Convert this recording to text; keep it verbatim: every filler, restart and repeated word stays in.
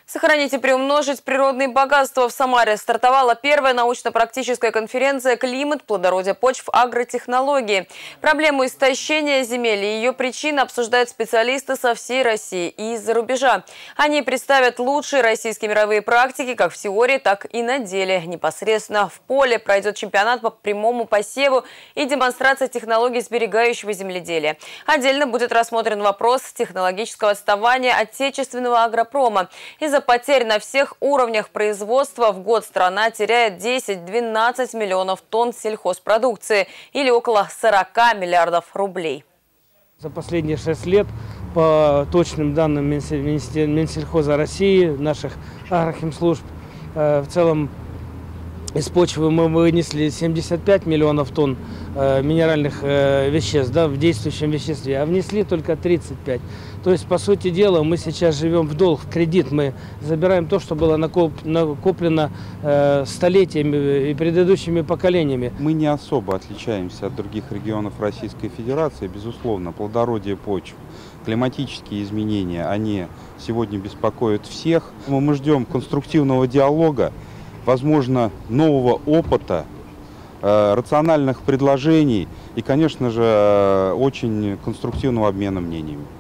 Сохранить и приумножить природные богатства. В Самаре стартовала первая научно-практическая конференция «Климат, плодородие почв, агротехнологии». Проблему истощения земель и ее причины обсуждают специалисты со всей России и из-за рубежа. Они представят лучшие российские мировые практики как в теории, так и на деле. Непосредственно в поле пройдет чемпионат по прямому посеву и демонстрация технологий сберегающего земледелия. Отдельно будет рассмотрен вопрос технологического отставания отечественного агропрома. Из-за потерь на всех уровнях производства в год страна теряет десять-двенадцать миллионов тонн сельхозпродукции или около сорока миллиардов рублей. За последние шесть лет, по точным данным Минсельхоза России, наших агрохимслужб, в целом из почвы мы вынесли семьдесят пять миллионов тонн минеральных веществ, да, в действующем веществе, а внесли только тридцать пять. То есть, по сути дела, мы сейчас живем в долг, в кредит. Мы забираем то, что было накоплено столетиями и предыдущими поколениями. Мы не особо отличаемся от других регионов Российской Федерации. Безусловно, плодородие почв, климатические изменения, они сегодня беспокоят всех. Мы ждем конструктивного диалога, возможно, нового опыта, рациональных предложений и, конечно же, очень конструктивного обмена мнениями.